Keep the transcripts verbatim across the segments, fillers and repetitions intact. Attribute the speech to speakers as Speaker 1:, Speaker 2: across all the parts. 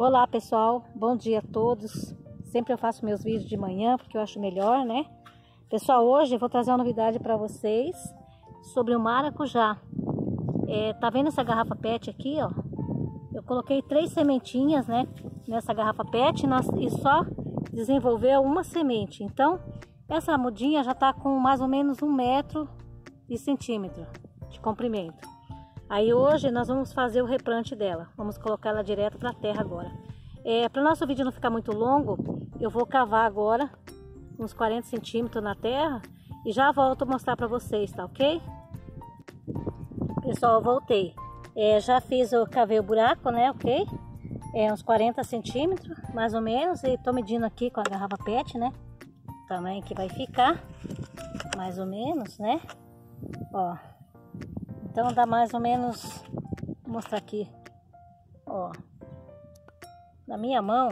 Speaker 1: Olá pessoal, bom dia a todos. Sempre eu faço meus vídeos de manhã porque eu acho melhor, né? Pessoal, hoje eu vou trazer uma novidade para vocês sobre o maracujá. É, tá vendo essa garrafa pet aqui, ó? Eu coloquei três sementinhas, né, nessa garrafa pet e só desenvolveu uma semente. Então, essa mudinha já tá com mais ou menos um metro de centímetro de comprimento. Aí hoje nós vamos fazer o replante dela. Vamos colocar ela direto para a terra agora. É, para o nosso vídeo não ficar muito longo, eu vou cavar agora uns quarenta centímetros na terra e já volto a mostrar para vocês, tá ok? Pessoal, eu voltei. É, já fiz, eu cavei o buraco, né, ok? É uns quarenta centímetros, mais ou menos. E tô medindo aqui com a garrafa pet, né? O tamanho que vai ficar, mais ou menos, né? Ó. Então dá mais ou menos, vou mostrar aqui, ó, na minha mão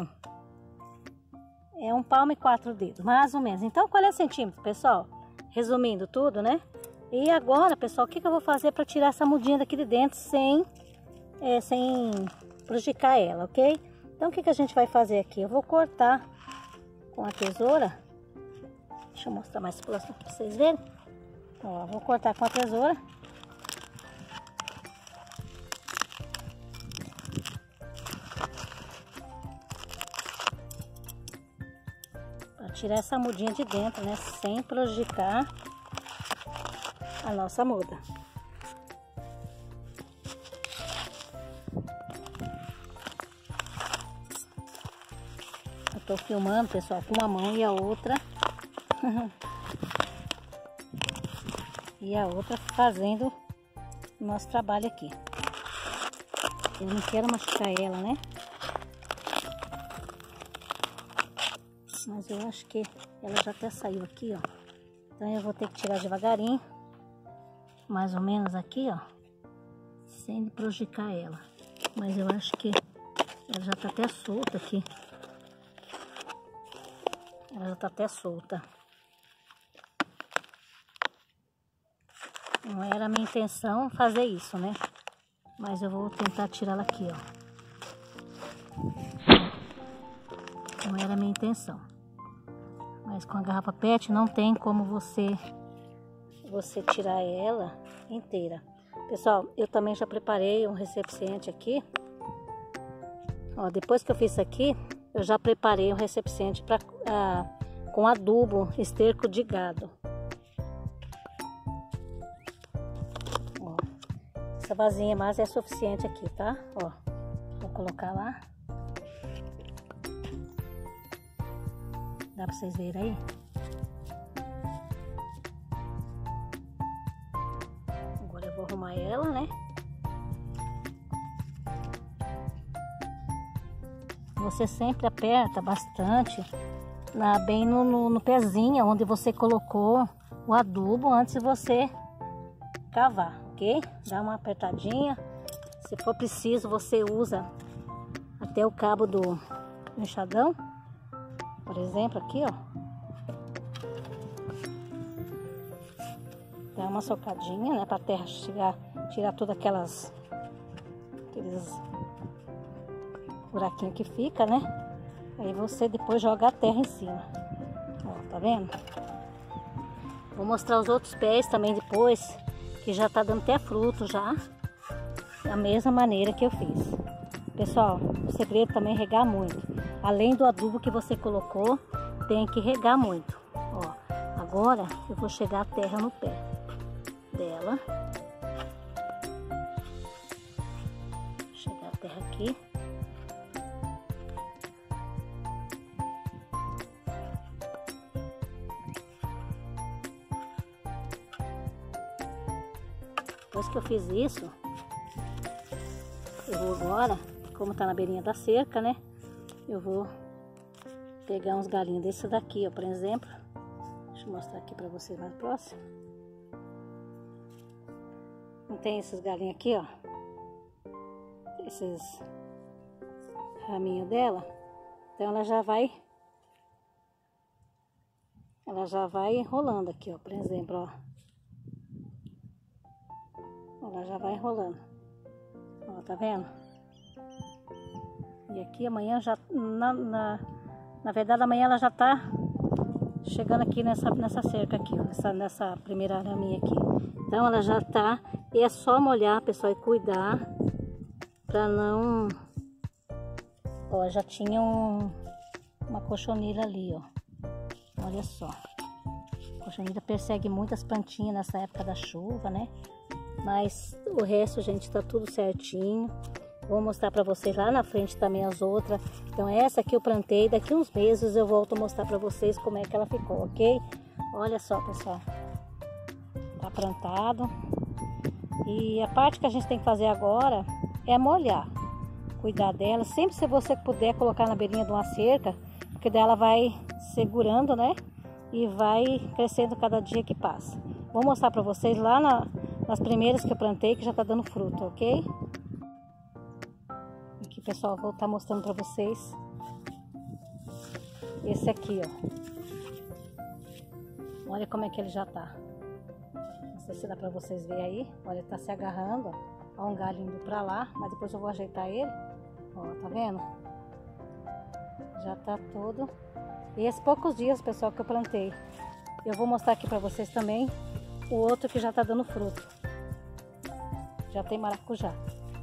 Speaker 1: é um palmo e quatro dedos, mais ou menos. Então quarenta centímetros, pessoal, resumindo tudo, né? E agora, pessoal, o que, que eu vou fazer para tirar essa mudinha daqui de dentro sem, é, sem prejudicar ela, ok? Então o que, que a gente vai fazer aqui? Eu vou cortar com a tesoura, deixa eu mostrar mais próximo para vocês verem. Ó, vou cortar com a tesoura. Tirar essa mudinha de dentro, né? Sem prejudicar a nossa muda. Eu tô filmando, pessoal, com uma mão e a outra e a outra fazendo o nosso trabalho aqui. Eu não quero machucar ela, né? Mas eu acho que ela já até saiu aqui, ó. Então eu vou ter que tirar devagarinho, mais ou menos aqui, ó, sem prejudicar ela. Mas eu acho que ela já tá até solta aqui. Ela já tá até solta. Não era a minha intenção fazer isso, né? Mas eu vou tentar tirá-la aqui, ó. Não era a minha intenção. Mas com a garrafa pet não tem como você você tirar ela inteira. Pessoal, eu também já preparei um recipiente aqui. Ó, depois que eu fiz isso aqui, eu já preparei um recipiente para ah, com adubo, esterco de gado. Ó, essa vasinha mais é suficiente aqui, tá? Ó, vou colocar lá. Dá pra vocês verem aí? Agora eu vou arrumar ela, né? Você sempre aperta bastante na, bem no, no, no pezinho onde você colocou o adubo antes de você cavar, ok? Dá uma apertadinha. Se for preciso, você usa até o cabo do enxadão. Por exemplo, aqui, ó, dá uma socadinha, né, para a terra chegar, tirar todas aquelas aqueles buraquinhos que fica, né? Aí você depois joga a terra em cima. Ó, tá vendo? Vou mostrar os outros pés também depois, que já tá dando até fruto já, da mesma maneira que eu fiz. Pessoal, o segredo também é regar muito. Além do adubo que você colocou, tem que regar muito. Ó, agora eu vou chegar a terra no pé dela. Chegar a terra aqui. Depois que eu fiz isso, eu vou agora, como tá na beirinha da cerca, né? Eu vou pegar uns galinhos desse daqui, ó, por exemplo. Deixa eu mostrar aqui pra vocês mais próximo. Não tem esses galinhos aqui, ó. Esses raminhos dela. Então ela já vai... Ela já vai enrolando aqui, ó, por exemplo, ó. Ela já vai enrolando. Ó, tá vendo? E aqui, amanhã já, na, na, na verdade amanhã ela já tá chegando aqui nessa, nessa cerca aqui, ó, nessa, nessa primeira araminha aqui. Então ela já tá, e é só molhar, pessoal, e cuidar pra não... Ó, já tinha um, uma cochonilha ali, ó. Olha só. A cochonilha persegue muitas plantinhas nessa época da chuva, né? Mas o resto, gente, tá tudo certinho. Vou mostrar pra vocês lá na frente também as outras. Então essa aqui eu plantei, daqui uns meses eu volto a mostrar pra vocês como é que ela ficou, ok? Olha só, pessoal. Tá plantado. E a parte que a gente tem que fazer agora é molhar. Cuidar dela. Sempre se você puder colocar na beirinha de uma cerca, porque dela vai segurando, né? E vai crescendo cada dia que passa. Vou mostrar pra vocês lá na, nas primeiras que eu plantei, que já tá dando fruto, ok? Aqui, pessoal, vou estar mostrando pra vocês. Esse aqui, ó. Olha como é que ele já tá. Não sei se dá pra vocês verem aí. Olha, ele tá se agarrando, ó. Ó, um galho indo pra lá, mas depois eu vou ajeitar ele. Ó, tá vendo? Já tá todo. E esses poucos dias, pessoal, que eu plantei. Eu vou mostrar aqui pra vocês também o outro que já tá dando fruto. Já tem maracujá.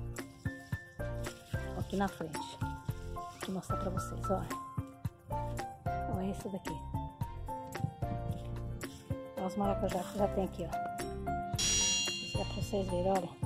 Speaker 1: Ó, aqui na frente. Vou mostrar pra vocês, ó. Ó, esse daqui. Ó, os maracujá que já tem aqui, ó. Isso dá pra vocês verem, olha.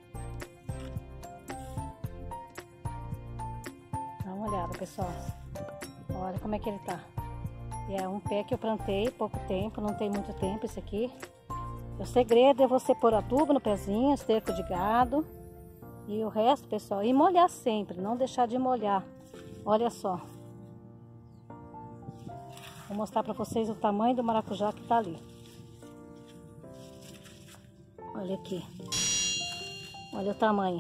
Speaker 1: Dá uma olhada, pessoal. Olha como é que ele tá. E é um pé que eu plantei pouco tempo, não tem muito tempo esse aqui. O segredo é você pôr adubo no pezinho, esterco de gado. E o resto, pessoal, e molhar sempre, não deixar de molhar. Olha só. Vou mostrar pra vocês o tamanho do maracujá que tá ali. Olha aqui. Olha o tamanho.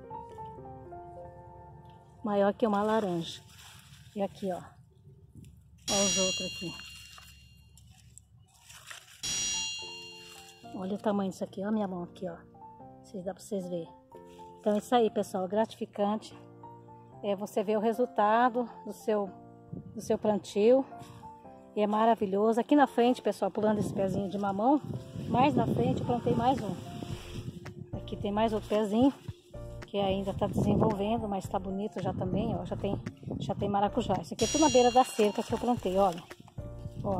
Speaker 1: Maior que uma laranja. E aqui, ó. Olha os outros aqui. Olha o tamanho disso aqui. Olha a minha mão aqui, ó. Se dá pra vocês verem. Então é isso aí, pessoal. Gratificante. É você ver o resultado do seu, do seu plantio. E é maravilhoso. Aqui na frente, pessoal, pulando esse pezinho de mamão. Mais na frente eu plantei mais um. Aqui tem mais outro pezinho. Que ainda tá desenvolvendo, mas tá bonito já também, ó. Já tem, já tem maracujá. Isso aqui é tudo na beira da cerca que eu plantei, olha. Ó.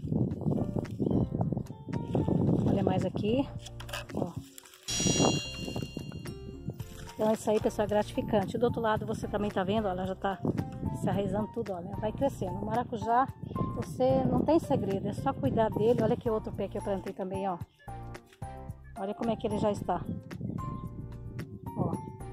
Speaker 1: Olha mais aqui. Ó. Então é isso aí, pessoal, é gratificante. Do outro lado você também tá vendo, ó, ela já tá se arraizando tudo, olha. Vai crescendo. O maracujá, você não tem segredo, é só cuidar dele. Olha que outro pé que eu plantei também, ó. Olha como é que ele já está. Ó.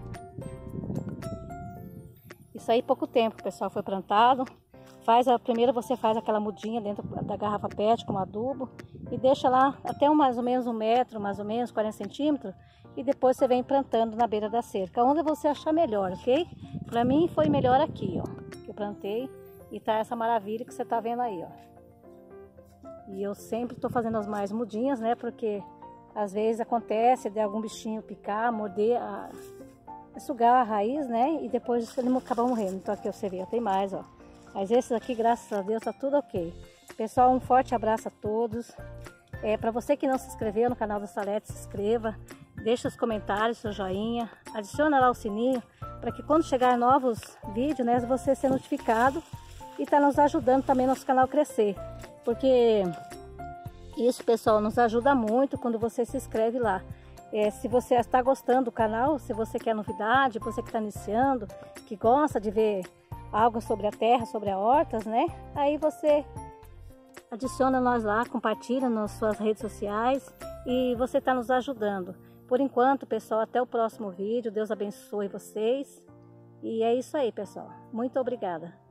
Speaker 1: Isso aí pouco tempo, pessoal, foi plantado. Faz a primeira, você faz aquela mudinha dentro da garrafa pet com adubo e deixa lá até um, mais ou menos um metro, mais ou menos quarenta centímetros, e depois você vem plantando na beira da cerca, onde você achar melhor, ok? Para mim foi melhor aqui, ó, que eu plantei, e tá essa maravilha que você tá vendo aí, ó. E eu sempre tô fazendo as mais mudinhas, né? Porque às vezes acontece de algum bichinho picar, morder, a, a sugar a raiz, né? E depois ele acaba morrendo. Então aqui você vê, tem mais, ó. Mas esses aqui, graças a Deus, tá tudo ok. Pessoal, um forte abraço a todos. É, para você que não se inscreveu no canal do Salete, se inscreva. Deixa os comentários, seu joinha. Adiciona lá o sininho para que quando chegar novos vídeos, né, você ser notificado. E tá nos ajudando também nosso canal crescer. Porque isso, pessoal, nos ajuda muito quando você se inscreve lá. É, se você está gostando do canal, se você quer novidade, você que está iniciando, que gosta de ver algo sobre a terra, sobre a hortas, né? Aí você adiciona nós lá, compartilha nas suas redes sociais e você está nos ajudando. Por enquanto, pessoal, até o próximo vídeo. Deus abençoe vocês. E é isso aí, pessoal. Muito obrigada.